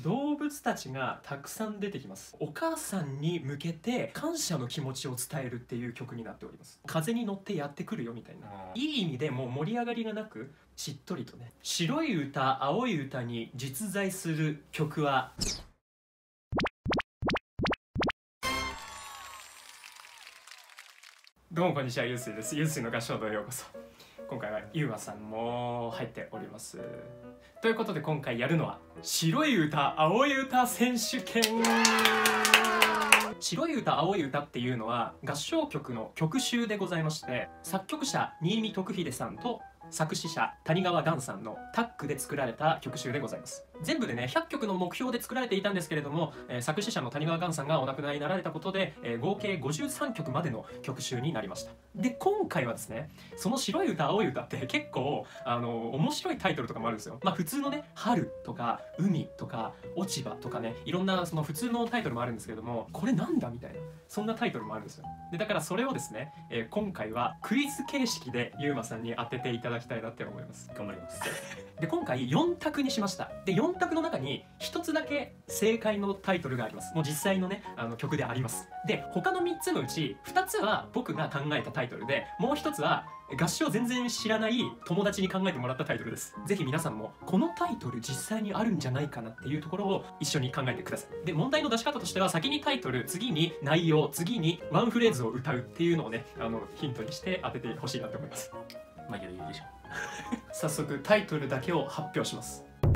動物たちがたくさん出てきます。お母さんに向けて感謝の気持ちを伝えるっていう曲になっております。風に乗ってやってくるよみたいな、いい意味でもう盛り上がりがなく、しっとりとね、白い歌青い歌に実在する曲はどうもこんにちは、ゆうすいです。ゆうすいの合唱堂へようこそ。今回はゆうまさんも入っております。ということで今回やるのは白い歌青い歌選手権。白い歌青い歌っていうのは合唱曲の曲集でございまして、作曲者新見徳秀さんと作詞者谷川雁さんのタッグで作られた曲集でございます。全部でね100曲の目標で作られていたんですけれども、作詞者の谷川雁さんがお亡くなりになられたことで、合計53曲までの曲集になりました。で今回はですね、その白い歌青い歌って結構面白いタイトルとかもあるんですよ。普通のね、春とか海とか落ち葉とかね、いろんなその普通のタイトルもあるんですけれども、これなんだみたいな、そんなタイトルもあるんですよ。でだからそれをですね、今回はクイズ形式でゆうまさんに当てていただきたいなって思います。 頑張ります。 で今回4択にしました。で4択の中に1つだけ正解のタイトルがあります。もう実際のね曲であります。で他の3つのうち2つは僕が考えたタイトルで、もう1つは合唱全然知らない友達に考えてもらったタイトルです。ぜひ皆さんもこのタイトル実際にあるんじゃないかなっていうところを一緒に考えてください。で問題の出し方としては、先にタイトル、次に内容、次にワンフレーズを歌うっていうのをねヒントにして当ててほしいなと思います。 余裕でしょ。 早速タイトルだけを発表します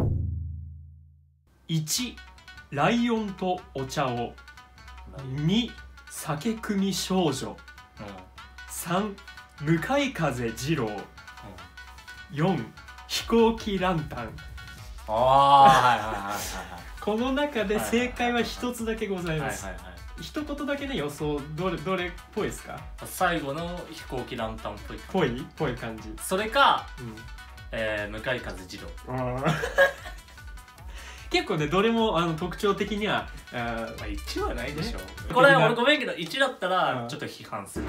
。1、ライオンとお茶を。2、酒汲み少女。3、向かい風二郎。4、飛行機ランタン。この中で正解は一つだけございます。一言だけね、予想どれっぽいですか？ 最後の飛行機ランタンっぽいぽい感じ。 それか、向かい風二郎。 結構ね、どれも特徴的には 1はないでしょ。これ俺ごめんけど1だったらちょっと批判する。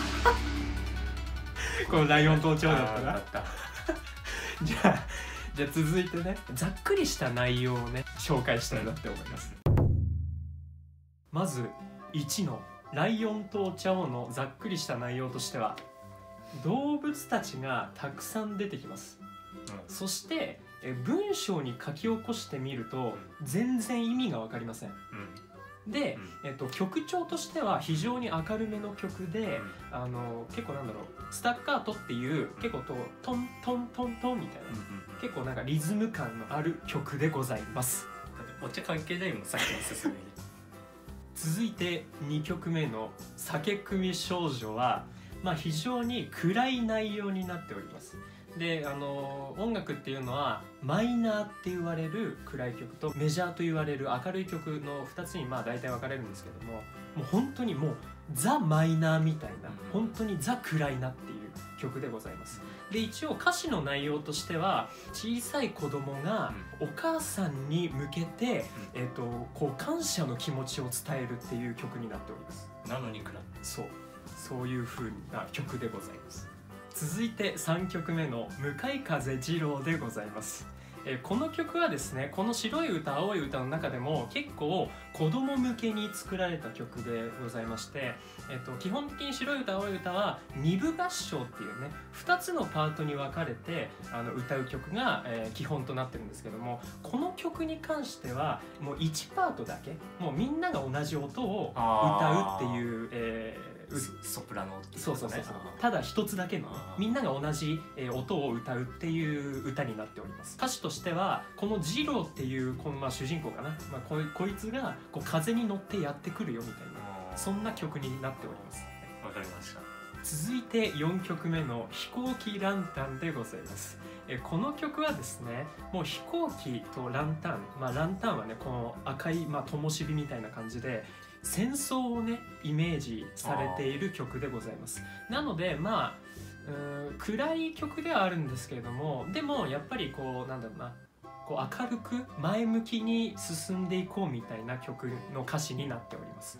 このライオンとお茶だったらじゃあ続いてね、ざっくりした内容をね紹介したいなって思います。まず1のライオンとお茶をのざっくりした内容としては、動物たちがたくさん出てきます。そして文章に書き起こしてみると全然意味が分かりません。で、曲調としては非常に明るめの曲で、結構なんだろう、スタッカートっていう結構トントントントンみたいな、結構なんかリズム感のある曲でございます。 お茶関係ないもん、さっきの進み。 続いて2曲目の「酒汲み少女は」非常に暗い内容になっております。で音楽っていうのはマイナーって言われる暗い曲とメジャーと言われる明るい曲の2つに大体分かれるんですけども、もう本当にもうザ・マイナーみたいな、本当にザ・暗いなっていう曲でございます。で一応歌詞の内容としては、小さい子供がお母さんに向けて、こう感謝の気持ちを伝えるっていう曲になっております。 なのに暗い。 そういう風な曲でございます。続いて3曲目の「向かい風二郎」でございます。この曲はですね、この白い歌青い歌の中でも結構子供向けに作られた曲でございまして、基本的に白い歌青い歌は2部合唱っていうね、2つのパートに分かれて歌う曲が、基本となってるんですけども、この曲に関してはもう1パートだけ、もうみんなが同じ音を歌うっていう、 ソプラノっていう、 そうただ一つだけのみんなが同じ音を歌うっていう歌になっております。歌詞としてはこのジローっていうこの主人公かな、こいつがこう風に乗ってやってくるよみたいな、そんな曲になっております。 わかりました。 続いて4曲目の「飛行機ランタン」でございます。この曲はですね、もう飛行機とランタン、ランタンはねこの赤い灯火みたいな感じで戦争をねイメージされている曲でございます。なので暗い曲ではあるんですけれども、でもやっぱりこうなんだろうな、こう明るく前向きに進んでいこうみたいな曲の歌詞になっております。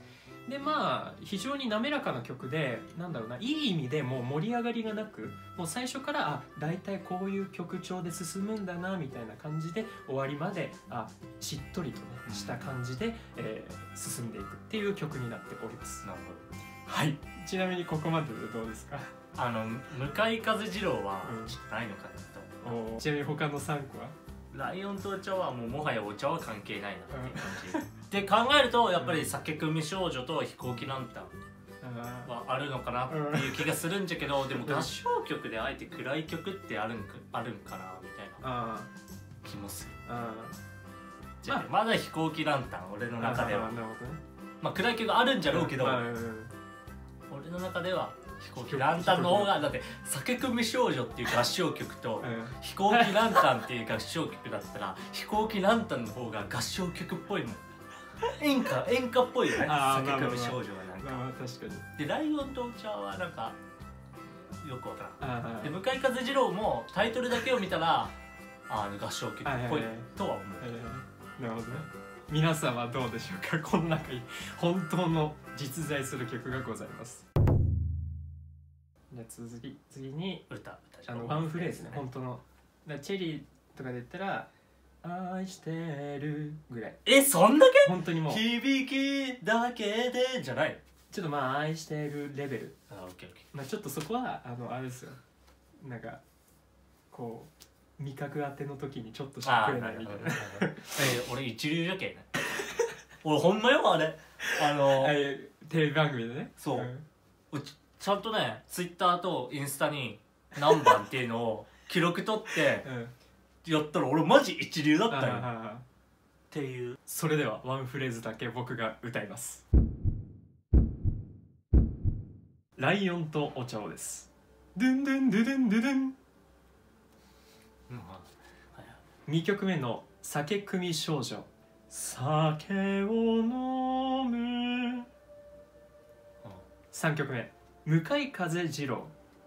でまあ非常に滑らかな曲で、なんだろうな、いい意味でもう盛り上がりがなく、もう最初から大体こういう曲調で進むんだなみたいな感じで、終わりまでしっとりとねした感じで、進んでいくっていう曲になっております。 なるはい。ちなみにここまででどうですか？ 向かい風二郎はちょっとないのかなと。 ちなみに他の3個は？ ライオンとお茶はもはやお茶は関係ないなっていう感じ、で考えるとやっぱり酒組少女と飛行機ランタンはあるのかなっていう気がするんじゃけど、でも合唱曲であえて暗い曲ってあるんかなみたいな気もする。じゃあまだ飛行機ランタン俺の中では、まあ暗い曲あるんじゃろうけど、俺の中では飛行機ランタンの方が、だって酒組少女っていう合唱曲と飛行機ランタンっていう合唱曲だったら飛行機ランタンの方が合唱曲っぽいもん。演歌っぽいよね、酒組少女はなんか。 確かに。 でライオンとお茶はなんかよくわからん。で向井風二郎もタイトルだけを見たら合唱曲っぽいとは思う。 なるほどね。皆さんはどうでしょうか？この中に本当の実在する曲がございます。じゃあ次にワンフレーズね、本当の。チェリーとかで言ったら「愛してる」ぐらい。 そんだけ？ 本当にもう響きだけでじゃない。 ちょっとまあ愛してるレベル。 オッケーオッケー。 まあちょっとそこはあれですよ。なんかこう味覚当ての時にちょっとしか食えないみたいな。 俺一流じゃけんね。俺ほんまよあれ。 テレビ番組でね。 そう。ちゃんとね、ツイッターとインスタに何番っていうのを記録取ってやったら俺マジ一流だったよっていう。 それではワンフレーズだけ僕が歌います。ライオンとお茶をです。ドゥンドゥンドゥドゥンドゥドゥン。2曲目の酒組少女、酒を飲む。3曲目向井風二郎、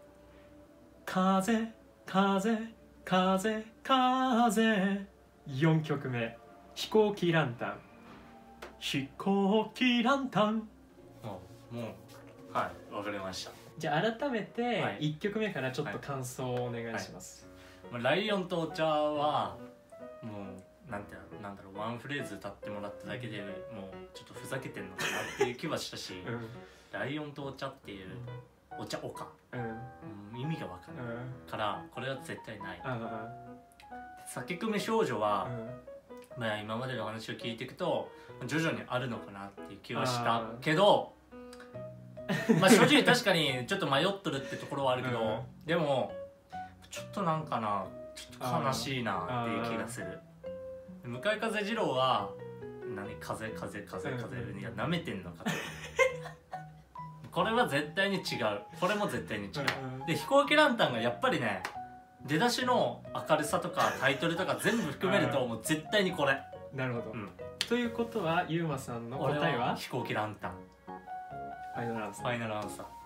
風風風風。4曲目飛行機ランタン、飛行機ランタン。 もうはいわかりました。 じゃあ改めて1曲目からちょっと感想をお願いします。 ライオンとお茶はもうなんだろう、ワンフレーズ歌ってもらっただけでもうちょっとふざけてんのかなっていう気はしたし、ライオンとお茶っていうお茶おか、意味がわかんないからこれは絶対ない。酒組少女は、まあ今までの話を聞いていくと徐々にあるのかなっていう気はしたけど、まあ正直確かにちょっと迷っとるってところはあるけど、でもちょっとなんかな、ちょっと悲しいなっていう気がする。向井風二郎は風いや舐めてんのかとこれは絶対に違う、これも絶対に違う。で飛行機ランタンがやっぱりね、出だしの明るさとかタイトルとか全部含めるともう絶対にこれ。 なるほど、ということはゆうまさんの答えは飛行機ランタン。 ファイナルアンサー。 ファイナルアンサー。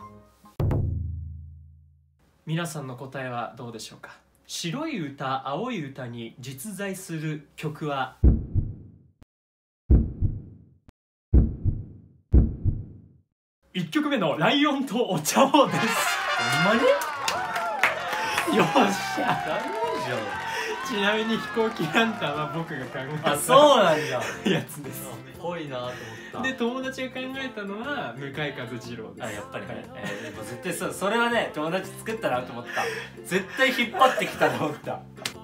皆さんの答えはどうでしょうか？白い歌青い歌に実在する曲は1曲目のライオンとお茶をです。 ほんまに？ よっしゃ。 大丈夫じゃん。 ちなみに飛行機ランタンは僕が考えたそうなんだやつです。 ぽいなと思った。 で友達が考えたのは向井風二郎です。 やっぱりね、絶対それはね友達作ったなと思った。絶対引っ張ってきたと思った。